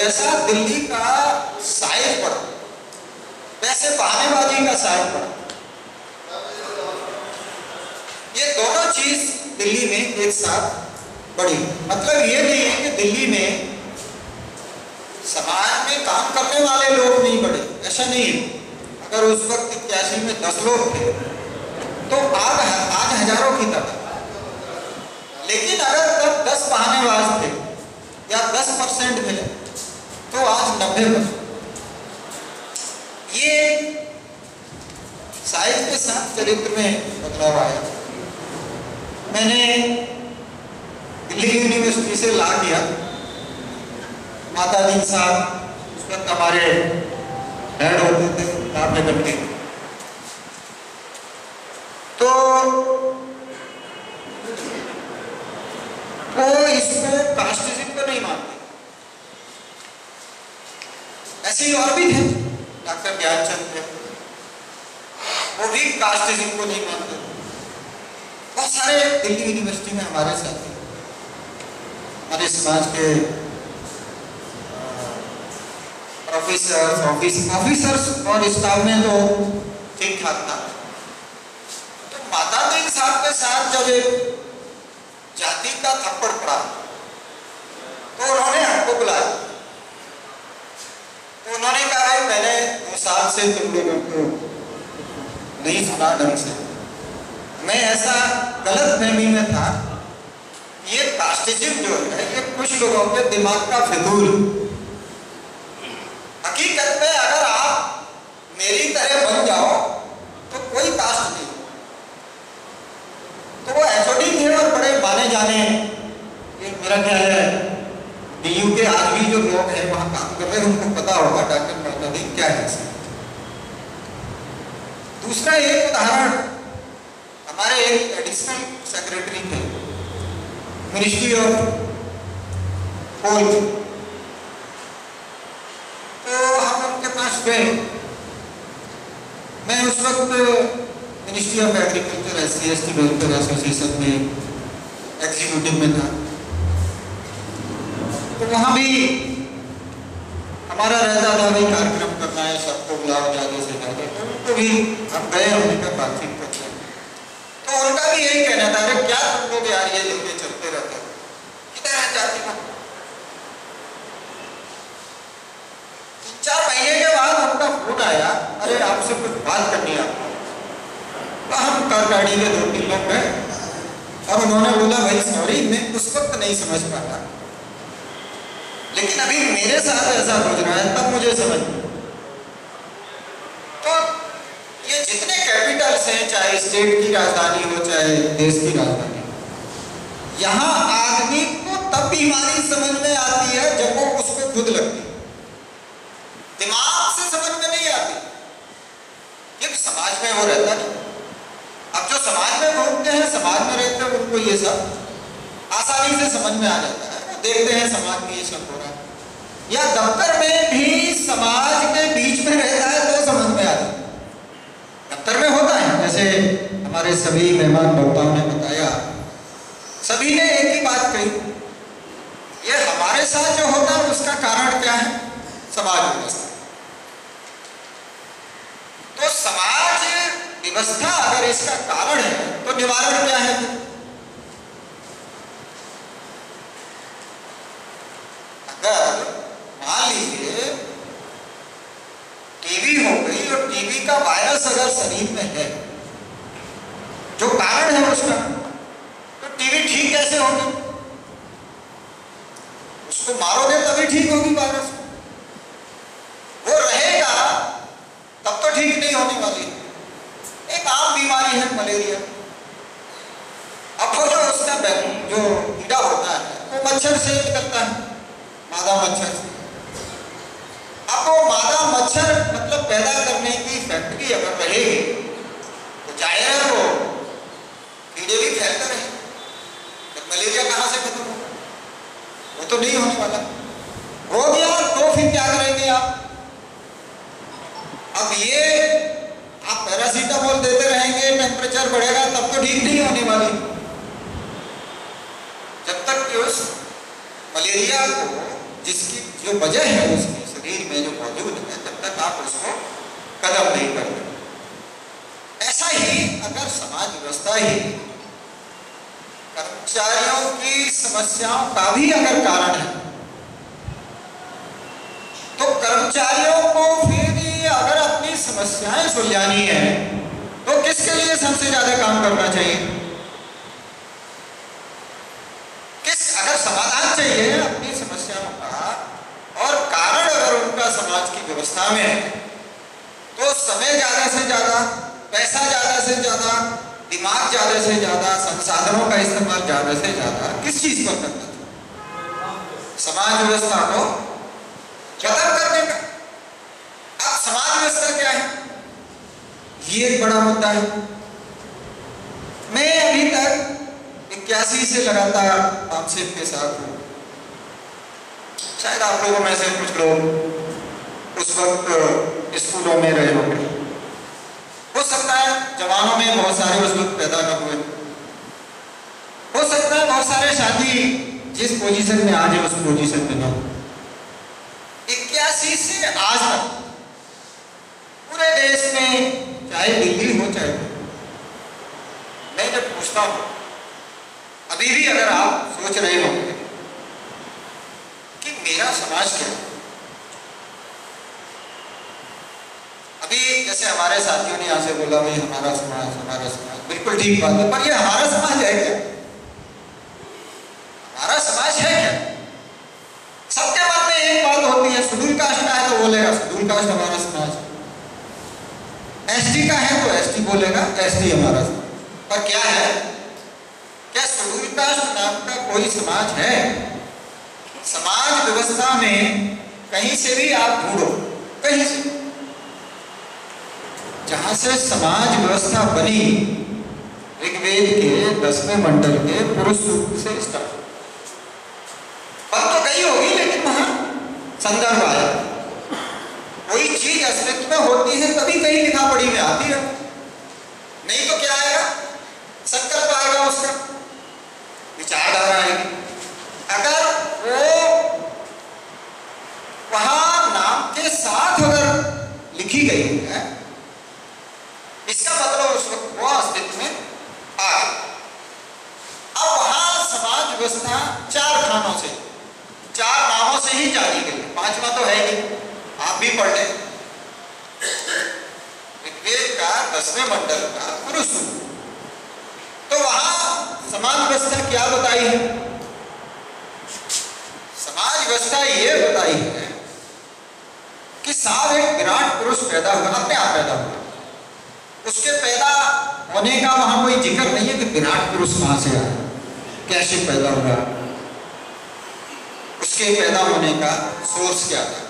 जैसा दिल्ली का साइज बढ़ा वैसे बहानेबाजी का साइज बढ़ा। ये दोनों चीज दिल्ली में एक साथ बढ़ी। मतलब ये नहीं है कि दिल्ली में समाज में काम करने वाले लोग नहीं बढ़े, ऐसा नहीं है। अगर उस वक्त 81 में 10 लोग थे तो आज हजारों की तादाद। लेकिन अगर तब 10 बहानेबाज थे या 10% थे तो आज 90%। ये साइज के साथ चरित्र में बदलाव आया। मैंने दिल्ली यूनिवर्सिटी से ला किया, माता दीन साहब उस वक्त हमारे हेड होते थे रामनगर के। तो वो इसको कास्टिज्म को नहीं मानते। ऐसे ही और भी थे, डॉक्टर ज्ञानचंद थे, वो भी कास्टिज्म को नहीं मानते। बहुत सारे दिल्ली यूनिवर्सिटी में हमारे साथ थे, हमारे समाज के ऑफिसर्स और स्टाफ में तो ठीक ठाक था। तो माता दीन साहब के साथ जब एक जाति का थप्पड़ पड़ा तो उन्होंने हमको बुलाया। तो उन्होंने कहा मैंने 2 साल से तुम लोगों को नहीं सुना ढंग से, मैं ऐसा गलत फहमी में था। ये कास्टिज्म जो है ये कुछ लोगों के दिमाग का फितूर। हकीकत में अगर आप मेरी तरह बन जाओ तो कोई कास्ट नहीं। तो वो एचओडी थे और बड़े माने जाने, मेरा ख्याल है डीयू के आज भी जो लोग हैं वहां काम कर रहे हैं उनको पता होगा डॉक्टर मोहम्मद क्या है। दूसरा एक उदाहरण, हमारे एक एडिशनल सेक्रेटरी थे मिनिस्ट्री ऑफ कोल। तो हम उनके पास गए। मैं उस वक्त ministry of agriculture SC/ST welfare association में एग्जीक्यूटिव में था। तो वहाँ भी हमारा रहता था भाई कार्यक्रम करना है, सबको बुलाओ ज़्यादा से ज़्यादा। तो उनको भी हम गए, हमने बातचीत करते हैं। तो उनका भी यही कहना था, अरे क्या तुम लोग यार ये लेके चलते रहते हो, किधर है जाति का। 3-4 महीने के बाद उनका फोन आया, अरे आपसे कुछ बात करनी है आपको। तो हम कारगाड़ी के 2-3 लोग गए और उन्होंने बोला भाई सॉरी मैं उस वक्त नहीं समझ पाता, लेकिन अभी मेरे साथ ऐसा हो रहा है तब मुझे समझ। तो ये जितने कैपिटल्स हैं, चाहे स्टेट की राजधानी हो चाहे देश की राजधानी, यहाँ आदमी को तब बीमारी समझ में आती है जब वो उसको खुद लगती, दिमाग से समझ में नहीं आती। ये समाज में वो रहता नहीं। अब जो समाज में घूमते हैं, समाज में रहते हैं, उनको ये सब आसानी से समझ में आ जाता है। वो देखते हैं समाज में ये सब हो रहा है, या दफ्तर में भी समाज के बीच में रहता है तो समझ में आता है। दफ्तर में होता है, जैसे हमारे सभी मेहमान वक्ताओं ने बताया, सभी ने एक ही बात कही, ये हमारे साथ जो होता है उसका कारण क्या है? समाज व्यवस्था। तो समाज व्यवस्था अगर इसका कारण है तो निवारण क्या है? अगर मान लीजिए टीबी हो गई और टीबी का वायरस अगर शरीर में है, जो कारण है उसका, तो टीबी ठीक कैसे होगी? उसको मारोगे तभी ठीक होगी वायरस। वो रहेगा तब तो ठीक नहीं होने वाली। एक आम बीमारी है मलेरिया। अब वो जो उसका जो कीड़ा होता है वो मच्छर से निकलता है, मादा मच्छर से। अब वो मादा मच्छर मतलब पैदा करने की फैक्ट्री अगर रहेगी तो जाहिर है वो कीड़े भी फैलते रहे, तो मलेरिया कहाँ से खत्म होगा? वो तो नहीं होने वाला। हो गया तो फिर क्या करेंगे आप? अब ये आप पैरासीटामोल देते रहेंगे, टेम्परेचर बढ़ेगा तब तो ठीक नहीं होने वाली। जब तक कि उस मलेरिया को जिसकी जो वजह है उसके शरीर में जो मौजूद है, तब तक आप उसको कदम नहीं करते। ऐसा ही अगर समाज व्यवस्था ही कर्मचारियों की समस्याओं का भी अगर कारण है, तो कर्मचारियों को फिर अगर अपनी समस्याएं सुलझानी है तो किसके लिए सबसे ज्यादा काम करना चाहिए? अगर समाधान चाहिए अपनी समस्याओं का और कारण अगर उनका समाज की व्यवस्था में है, तो समय ज्यादा से ज्यादा, पैसा ज्यादा से ज्यादा, दिमाग ज्यादा से ज्यादा, संसाधनों का इस्तेमाल ज्यादा से ज्यादा किस चीज पर करना चाहिए? समाज व्यवस्था को खत्म करने का। अब समाज व्यवस्था क्या है, ये एक बड़ा मुद्दा है। मैं अभी तक 81 से लगातार आपसे के साथ हूँ। शायद आप लोगों में से कुछ लोग उस वक्त स्कूलों में रहे होंगे, हो सकता है जवानों में बहुत सारे उस वक्त पैदा न हुए, हो सकता है बहुत सारे साथी जिस पोजीशन में आज है उस पोजीशन में न हो। 81 से आज तक पूरे देश में, चाहे दिल्ली हो चाहे, मैं जब पूछता हूँ, अभी भी अगर आप सोच रहे होंगे कि मेरा समाज क्या है, अभी जैसे हमारे साथियों ने यहां से बोला भाई हमारा समाज, बिल्कुल ठीक बात है, पर ये हमारा समाज है क्या? हमारा समाज है क्या? सबके मन में एक बात होती है, शेड्यूल कास्ट का है तो बोलेगा शेड्यूल कास्ट हमारा समाज, एसटी का है तो एसटी बोलेगा एसटी हमारा समाज। पर क्या है, क्या शेड्यूल कास्ट नाम का कोई समाज है? समाज व्यवस्था में कहीं से भी आप ढूंढो, कहीं से, जहां से समाज व्यवस्था बनी, ऋग्वेद के 10वें मंडल के पुरुष सूक्त से स्टार्ट बन तो गई होगी, लेकिन वहां संदर्भ आया, कोई चीज अस्तित्व में होती है तभी कहीं लिखा पढ़ी में आती है, नहीं तो क्या आएगा? संकल्प आएगा, उसका विचारधारा आएगी। अगर वो वहां नाम के साथ अगर लिखी गई है, इसका मतलब उस वक्त वो अस्तित्व में आ गई। अब वहां समाज व्यवस्था 4 खानों से, 4 नामों से ही जानी गई, 5वां तो है ही, आप भी पढ़ लें, ऋग्वेद का 10वें मंडल का पुरुष सूक्त। तो वहां समाज व्यवस्था क्या बताई है? समाज व्यवस्था ये बताई है कि साहब एक विराट पुरुष पैदा हुआ, अपने आप पैदा हुआ, उसके पैदा होने का वहां कोई जिक्र नहीं है कि विराट पुरुष कहां से आया, कैसे पैदा हुआ, उसके पैदा होने का सोर्स क्या था।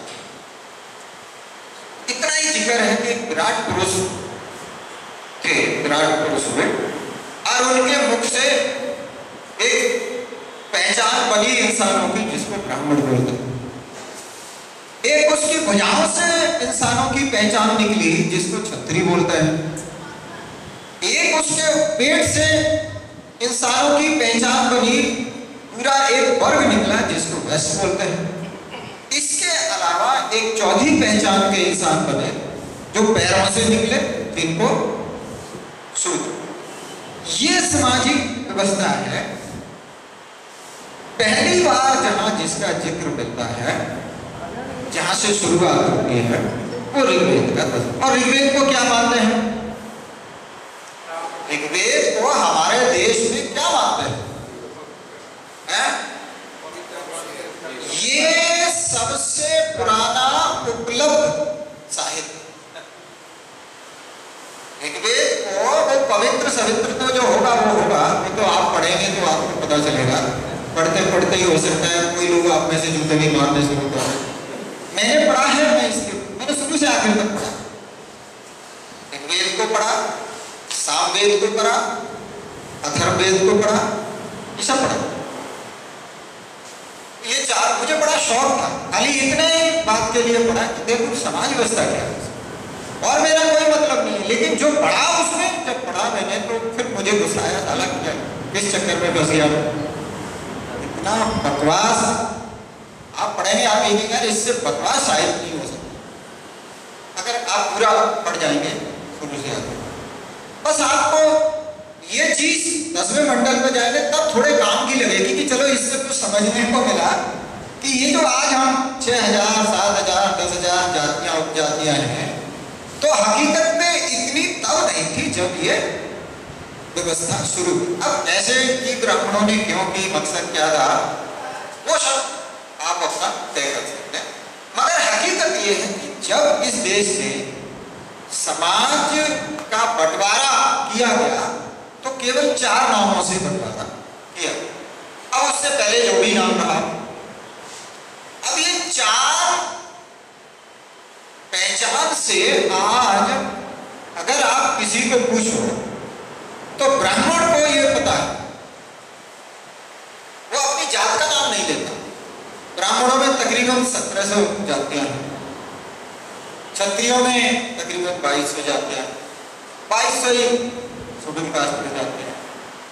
इतना ही जिक्र है कि विराट पुरुष थे, विराट पुरुष हुए और उनके मुख से एक पहचान बनी इंसानों की जिसको ब्राह्मण बोलते हैं, एक उसकी भुजाओं से इंसानों की पहचान निकली जिसको क्षत्रिय बोलते हैं, एक उसके पेट से इंसानों की पहचान बनी, पूरा एक वर्ग निकला जिसको वैश्य बोलते हैं। इसके अलावा एक चौथी पहचान के इंसान बने जो पैरों से निकले, जिनको शूद्र। ये सामाजिक व्यवस्था है। पहली बार जहां जिसका जिक्र मिलता है, जहां से शुरुआत होती है, वो ऋग्वेद का। और ऋग्वेद को क्या मानते हैं? ऋग्वेद को हमारे देश में क्या मानते हैं? ये सबसे पुराना उपलब्ध साहित्य। ऋग्वेद को वो पवित्र सवित्र तो जो होगा वो होगा, वो तो आप पढ़ेंगे तो आपको पता चलेगा, पढ़ते पढ़ते ही हो सकता है कोई लोग आप में से जूते भी मारने शुरू कर दें। मैंने पढ़ा है, मैंने शुरू से आखिर तक पढ़ा, ऋग्वेद को पढ़ा, सामवेद को पढ़ा, अथर्ववेद को पढ़ा, ये सब पढ़ा। ये 4 मुझे बड़ा शौक था, खाली इतने बात के लिए पढ़ा कि देखो समाज व्यवस्था क्या है, और मेरा कोई मतलब नहीं है। लेकिन जो पढ़ा उसमें, जब पढ़ा मैंने तो फिर मुझे गुस्सा आया, साला किस चक्कर में फंस गया, इतना बकवास। आप पढ़ेंगे आप ये कहेंगे इससे बकवास शायद नहीं हो सकता, अगर आप पूरा पढ़ जाएंगे शुरू से आगे। बस आपको ये चीज 10वें मंडल में जाएंगे तब थोड़े काम की लगेगी कि चलो इससे कुछ समझने को मिला कि ये जो आज हम 6000, 7000, 10,000 जातियां उपजातियां हैं, तो हकीकत में इतनी तब नहीं थी जब ये व्यवस्था शुरू हुई। अब ऐसे कि ब्राह्मणों ने क्यों की, मकसद क्या था, वो सब आप अपना तय कर सकते हैं। मगर हकीकत ये है कि जब इस देश में समाज का बंटवारा किया गया तो केवल 4 नामों से बंटवारा किया। अब उससे पहले जो भी नाम रहा, अब ये 4 पहचान से आज अगर आप किसी को पूछो तो ब्राह्मण को ये पता है, वो अपनी जात का नाम नहीं लेता। ब्राह्मणों में तकरीबन 1700 जातियां हैं, क्षत्रियों में तकरीबन 2200 जातियां, 2200 ही शेड्यूल कास्ट में जाते हैं,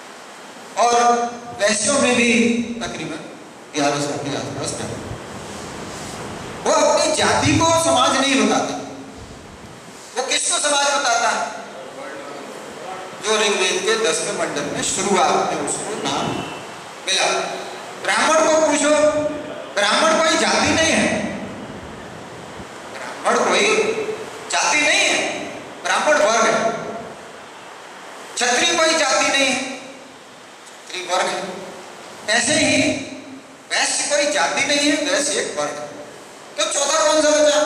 और वैश्यों में भी तकरीबन 1100 के आसपास है। वो अपनी जाति को समाज नहीं बताता, वो किसको समाज बताता है? जो ऋग्वेद के 10वें मंडल में शुरुआत में उसको नाम मिला। ब्राह्मण को पूछो, ब्राह्मण कोई जाति नहीं है, ब्राह्मण कोई जाति नहीं है, ब्राह्मण वर्ग है। क्षत्रिय कोई जाति नहीं है, क्षत्रिय वर्ग है। ऐसे ही वैश्य कोई जाति नहीं है, वैश्य एक वर्ग है। तो चौथा कौन सा बचा?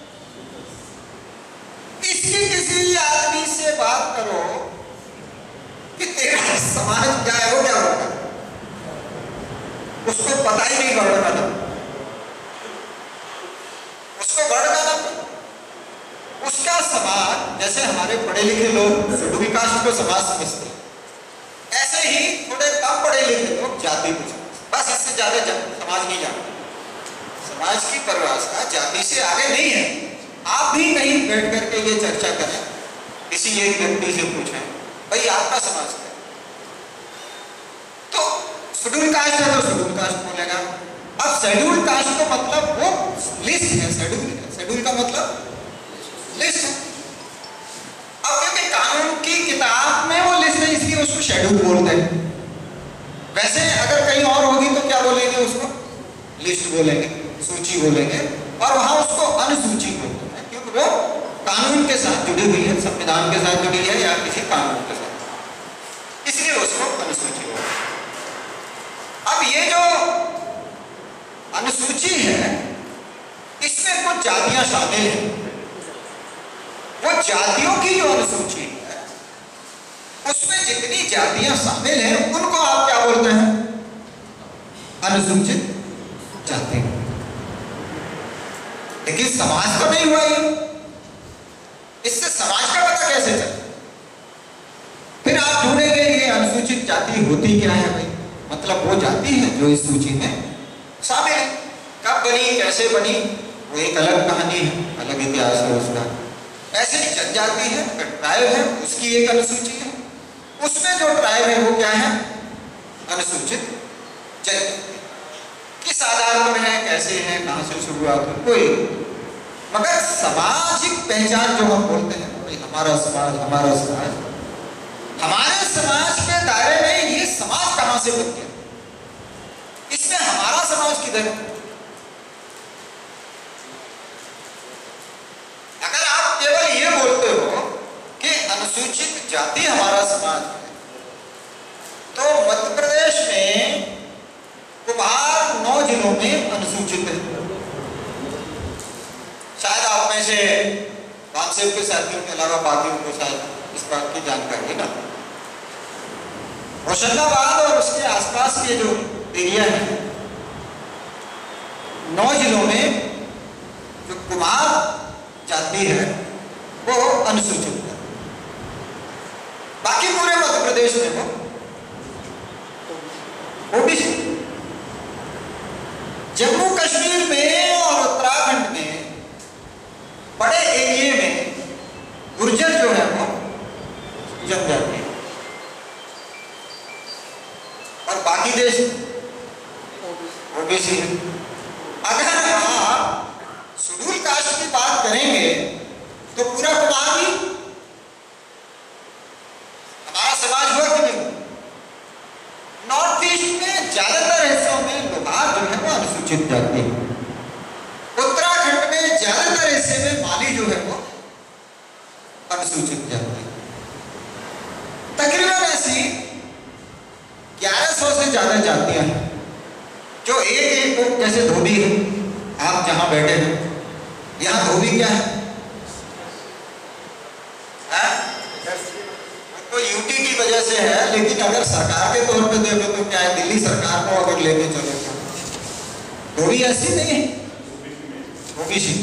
इसकी किसी आदमी से बात करो कि तेरा समाज क्या है, वो क्या होगा, उसको पता ही नहीं वर्ण का नाम, उसको वर्ण का नाम, उसका समाज, जैसे हमारे पढ़े लिखे लोग शेड्यूल कास्ट को समाज समझते हैं, ऐसे ही थोड़े कम पढ़े लिखे लोग जाति को समझते, बस इससे ज्यादा समाज नहीं जानते। समाज की परिभाषा जाति से आगे नहीं है। आप भी कहीं बैठ करके ये चर्चा करें, किसी एक व्यक्ति से पूछें भाई आपका समाज क्या है, तो शेड्यूल कास्ट है तो शेड्यूल कास्ट बोलेगा। अब शेड्यूल कास्ट का मतलब वो लिस्ट है, शेड्यूल है, शेड्यूल का मतलब लिस्ट है। अब क्योंकि कानून की किताब में वो लिस्ट है इसलिए उसको शेड्यूल बोलते हैं। वैसे अगर कहीं और होगी तो क्या बोलेंगे, उसको लिस्ट बोलेंगे, सूची बोलेंगे, और वहां उसको अनुसूची बोलते हैं क्योंकि वो कानून के साथ जुड़ी हुई है, संविधान के साथ जुड़ी है या किसी कानून के साथ, इसलिए उसको अनुसूची बोलते हैं। अब ये जो अनुसूची है इसमें कुछ जातियां शामिल हैं। वो जातियों की जो अनुसूची है उसमें जितनी जातियां शामिल हैं उनको आप क्या बोलते हैं? अनुसूचित जाति। लेकिन समाज तो नहीं हुआ ये, इससे समाज का पता कैसे चले? फिर आप ढूंढेंगे ये अनुसूचित जाति होती क्या है भाई, मतलब वो जाति है जो इस सूची में शामिल है। कब बनी, कैसे बनी, वो एक अलग कहानी है, अलग इतिहास है उसका। ऐसे ही जनजाति है, ट्राइब है, उसकी एक अनुसूची है, उसमें जो ट्राइब है वो क्या है? अनुसूचित जनजाति। किस आधार पर है, कैसे है, कहां से शुरुआत है, कोई, मगर सामाजिक पहचान जो हम बोलते हैं भाई हमारा समाज, हमारा समाज, हमारे समाज के दायरे में ये समाज कहां से बन गया, इसमें हमारा समाज किधर है? अगर आप केवल ये बोलते हो कि अनुसूचित जाति हमारा समाज है, तो मध्य प्रदेश में कुम्हार 9 जिलों में अनुसूचित है। शायद आप में से वामसेव के साथियों के अलावा बाकियों को शायद इस बात की जानकारी ना। होशंगाबाद और उसके आसपास के जो एरिया है 9 जिलों में जो कुम्हार जाति है वो अनुसूचित है। बाकी पूरे मध्य प्रदेश में वो ओबीसी। जम्मू कश्मीर में और उत्तराखंड में बड़े एरिया में गुर्जर जो है वो जनजाति है, और बाकी देश ओबीसी है। अगर माली, हमारा समाज हुआ कि नहीं? नॉर्थ ईस्ट में ज्यादातर हिस्सों में लोहार जो है वो अनुसूचित जाति है। उत्तराखंड में ज्यादातर हिस्से में माली जो है वो अनुसूचित जाति है। तकरीबन ऐसी 1100 से ज्यादा जातियां हैं जो एक एक जैसे धोबी है। आप जहां बैठे हैं यहाँ धोबी क्या है? तो यूटी की वजह से है, लेकिन अगर सरकार के तौर पे देखो तो क्या है, दिल्ली सरकार को अगर लेके चलो तो धोबी ऐसी नहीं है, ओबीसी।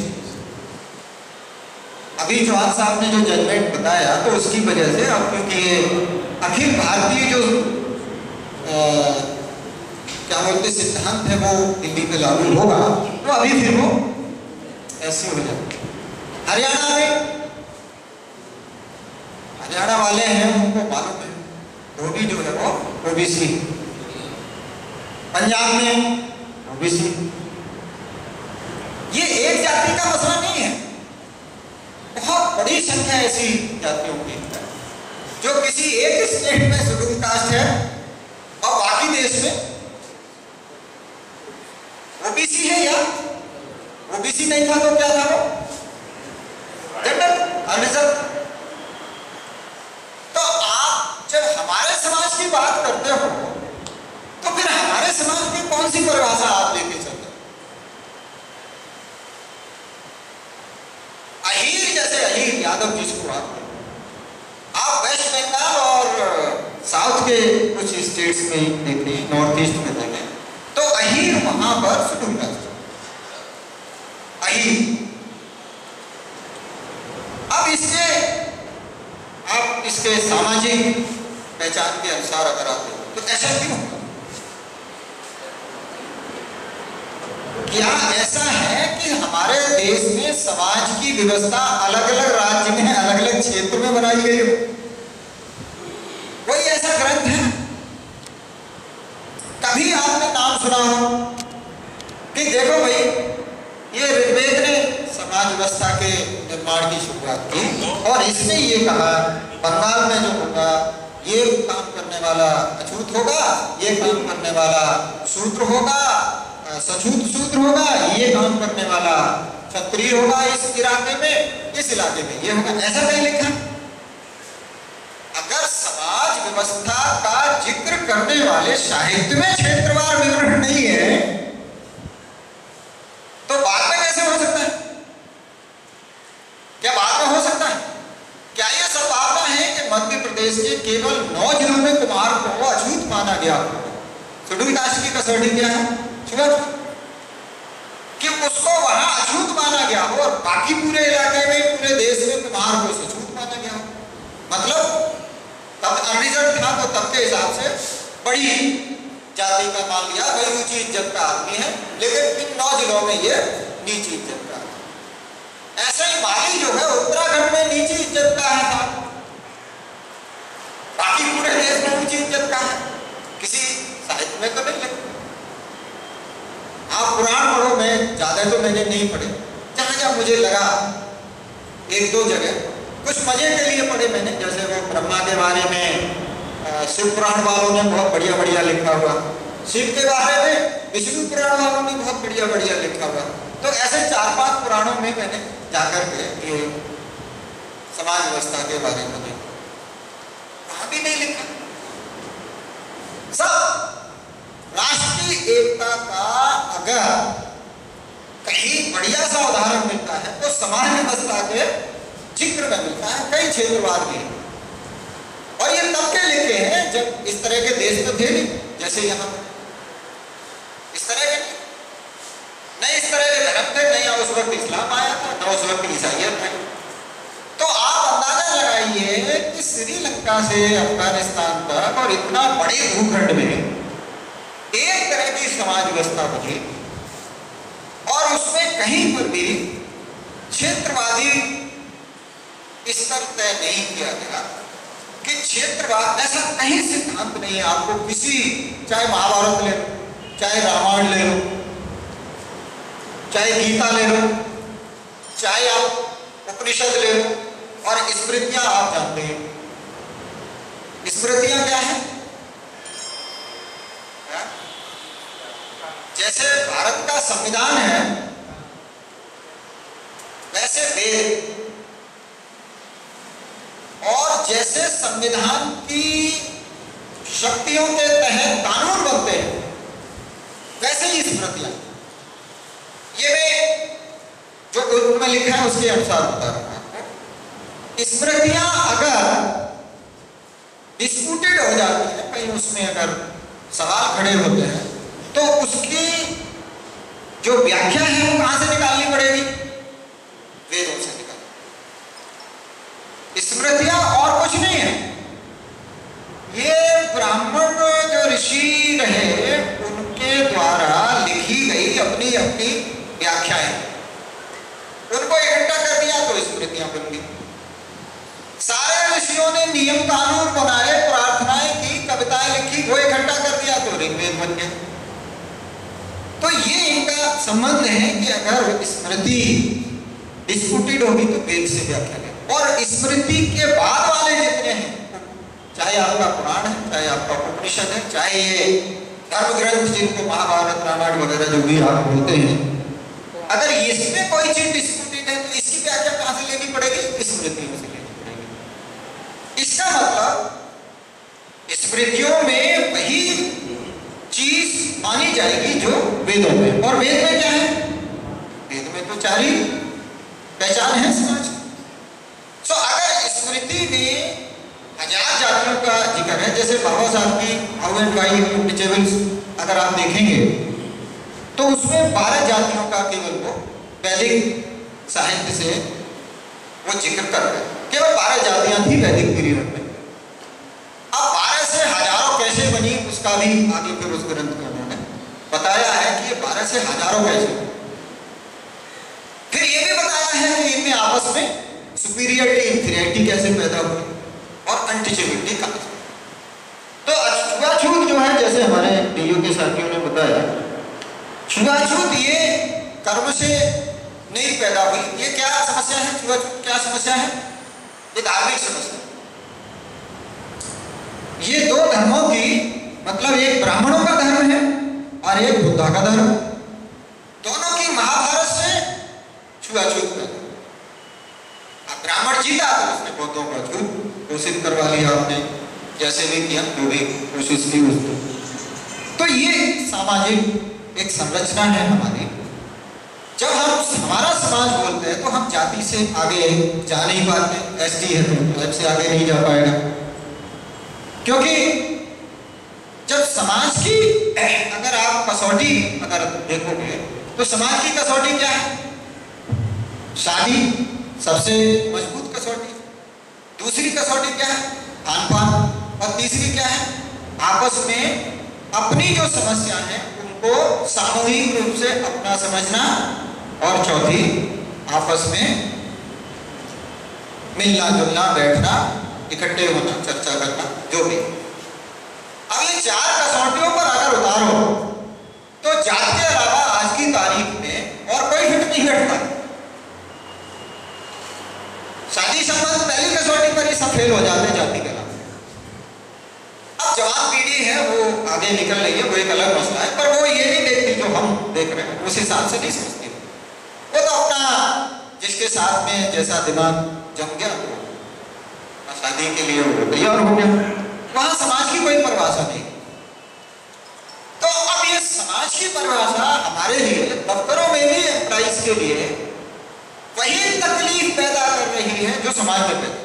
अभी चौहान साहब ने जो जजमेंट बताया तो उसकी वजह से अब क्योंकि अखिल भारतीय जो क्या बोलते सिद्धांत है वो दिल्ली पे लागू होगा, तो अभी फिर वो ऐसे हो जाए। हरियाणा में हरियाणा वाले हैं, उनको मालूम है धोबी जो है वो ओबीसी। पंजाब में ओबीसी। ये एक जाति का मसला नहीं है, बहुत बड़ी संख्या ऐसी जातियों की जो किसी एक स्टेट में शेड्यूल कास्ट है और बाकी देश में ओबीसी है। या ओबीसी नहीं था तो क्या था वो? General unreserved. तो आप जब हमारे समाज की बात करते हो तो फिर हमारे समाज की कौन सी परिभाषा आप लेके चलते हो? अहीर, जैसे अहीर यादव जिसको आप वेस्ट बंगाल और साउथ के कुछ स्टेट्स में देखें, नॉर्थ ईस्ट में देखें तो अहीर वहां पर शेड्यूल कास्ट अहीर। अब इसके सामाजिक पहचान के अनुसार अगर आते हो तो ऐसा क्यों? क्या ऐसा है कि हमारे देश में समाज की व्यवस्था अलग अलग राज्य में अलग अलग क्षेत्र में बनाई गई हो? कोई ऐसा ग्रंथ है? कभी आपने नाम सुना हो कि देखो भाई ये ऋग्वेद ने समाज व्यवस्था के निर्माण की शुरुआत की और इसने ये कहा बंगाल में जो होगा ये काम करने वाला अछूत होगा, ये काम करने वाला शूद्र होगा, सछूत शूद्र होगा, ये काम करने वाला क्षत्रिय होगा इस इलाके में, इस इलाके में ये होगा। ऐसा नहीं लिखा। अगर समाज व्यवस्था का जिक्र करने वाले साहित्य में क्षेत्रवार विवरण नहीं है तो बाद में कैसे हो सकता है? क्या बाद में हो सकता है? क्या यह संभावना है कि मध्य प्रदेश के केवल 9 जिलों में कुमार को अछूत माना गया? शेड्यूल कास्ट की कसौटी क्या है? छुआछूत। कि उसको वहां अछूत माना गया हो और बाकी पूरे इलाके में, पूरे देश में कुमार को सछूत माना गया हो। मतलब तब अनरिजर्व था तो तब के हिसाब से बड़ी जाति का मान लिया, भाई ऊंची इज्जत का आदमी है, लेकिन इन 9 जिलों में ये नीची इज्जत का। ऐसा ही माली जो है उत्तराखंड में नीची इज्जत का है था, बाकी पूरे देश में ऊंची इज्जत का है। किसी साहित्य में तो नहीं लिखा। आप पुराण पढ़ो, मैं ज्यादा तो मैंने नहीं पढ़े, जहां जहां मुझे लगा 1-2 जगह कुछ मजे के लिए पढ़े मैंने, जैसे वो ब्रह्मा के बारे में शिव पुराण वालों ने बहुत बढ़िया बढ़िया लिखा हुआ, शिव के बारे में विष्णु पुराण वालों ने बहुत बढ़िया बढ़िया लिखा हुआ। तो ऐसे 4-5 पुराणों में मैंने जाकर के ये समाज व्यवस्था के बारे में देखा, वहां भी नहीं लिखा। सब राष्ट्रीय एकता का अगर कहीं बढ़िया सा उदाहरण मिलता है तो समाज व्यवस्था के जिक्र में मिलता है, कई क्षेत्रवाद में। और ये तब के लिखे हैं जब इस तरह के देश तो थे नहीं, जैसे यहाँ इस तरह के नहीं, इस तरह के धर्म थे नहीं, उस वक्त इस्लाम आया था ना, उस वक्त ईसाइयत है। तो आप अंदाजा लगाइए कि श्रीलंका से अफगानिस्तान तक और इतना बड़े भूखंड में एक तरह की समाज व्यवस्था बनी और उसमें कहीं पर भी क्षेत्रवादी स्तर तय नहीं किया गया कि क्षेत्रवाद ऐसा कहीं सिद्धांत नहीं है। आपको किसी, चाहे महाभारत ले लो, चाहे रामायण ले लो, चाहे गीता ले लो, चाहे आप उपनिषद ले लो, और स्मृतियां आप जानते हैं। स्मृतियां क्या है? जैसे भारत का संविधान है वैसे वेद, और जैसे संविधान की शक्तियों के तहत कानून बनते हैं वैसे ही स्मृतियां। ये मैं जो ग्रुप में लिखा है उसके अनुसार बता रहा हूं। स्मृतियां अगर डिस्प्यूटेड हो जाती है, कहीं उसमें अगर सवाल खड़े होते हैं, तो उसकी जो व्याख्या है वो कहां से निकालनी पड़ेगी? वेदों से निकालनी। स्मृतियां और कुछ नहीं है, ये ब्राह्मण जो ऋषि रहे उनके द्वारा लिखी गई अपनी अपनी व्याख्याएं, उनको इकट्ठा कर दिया तो स्मृतियां बन गई। सारे ऋषियों ने नियम कानून बनाए, प्रार्थनाएं की, कविताएं लिखी, वो इकट्ठा कर दिया तो ऋग्वेद बन गया। तो ये इनका संबंध है कि अगर स्मृति डिस्प्यूटेड होगी तो वेद से व्याख्या करें। और स्मृति के बाद वाले जितने हैं, चाहे आपका पुराण है, चाहे आपका उपनिषद है, चाहे ये धर्म ग्रंथ जिनको महाभारत रामायण वगैरह जो भी आप बोलते हैं, अगर इसमें कोई चीज डिस्प्यूटेड है तो इसकी व्याख्या कहां से लेनी पड़ेगी? स्मृतियों से लेनी पड़ेगी। इसका मतलब स्मृतियों में वही चीज मानी जाएगी जो वेदों में। और वेद में क्या है? वेद में तो 4 ही पहचान है समाज। तो अगर स्मृति में 1000 जातियों का जिक्र है, जैसे बाबा साहब की हाउ एंड वाई इंटचेबल्स अगर आप देखेंगे तो उसमें 12 जातियों का केवल वो वैदिक साहित्य से वो जिक्र कर रहे हैं। केवल 12 जातियां थी वैदिक पीरियड में। अब 12 से हजारों कैसे बनी उसका भी आगे फिर उस ग्रंथ में उन्होंने बताया है कि ये 12 से हजारों कैसे। फिर ये भी बताया है कि इनमें आपस में सुपीरियरिटी इंफीरियरिटी कैसे पैदा हुई और अनटीचेबिलिटी कहां से। तो छुआछूत जो है, जैसे हमारे डीयू के साथियों ने बताया, छुआछूत ये कर्म से नहीं पैदा हुई। ये क्या समस्या है? छुआछूत क्या समस्या है? ये धार्मिक समस्या। ये 2 धर्मों की, मतलब एक ब्राह्मणों का धर्म है और एक बुद्धा का धर्म, दोनों की महाभारत से छुआछूत पैदा। अब ब्राह्मण जीता तो उसने बौद्धों का छूत घोषित करवा लिया, आपने जैसे भी किया, जो भी कोशिश की उसने। तो ये सामाजिक एक संरचना है हमारी। जब हम हमारा समाज बोलते हैं तो हम जाति से आगे जा नहीं पाते। एसटी है तो एफ से आगे नहीं जा पाएगा, क्योंकि जब समाज की अगर आप कसौटी अगर देखोगे तो समाज की कसौटी क्या है? शादी सबसे मजबूत कसौटी। दूसरी कसौटी क्या है? खान पान। और तीसरी क्या है? आपस में अपनी जो समस्या है उनको सामूहिक रूप से अपना समझना। और चौथी आपस में मिलना जुलना, बैठना, इकट्ठे होना, चर्चा करना, जो भी। अब ये 4 कसौटियों पर अगर उतारो तो जात के अलावा आज की तारीख में और कोई फिट नहीं बैठता। शादी संबंध पहली कसौटी पर ही सब फेल हो जाते जाति के अलावा। अब जवान पीढ़ी है वो आगे निकल रही है, वो एक अलग मसला है, पर वो ये नहीं देखती जो हम देख रहे हैं, उस हिसाब से नहीं समझती। वो तो अपना जिसके साथ में जैसा दिमाग जम गया तो शादी के लिए वो तैयार हो गया, वहां समाज की कोई परिभाषा नहीं। तो अब ये समाज की परिभाषा हमारे लिए दफ्तरों में भी एम्प्लॉइज के लिए वही तकलीफ पैदा कर रही है जो समाज में पैदा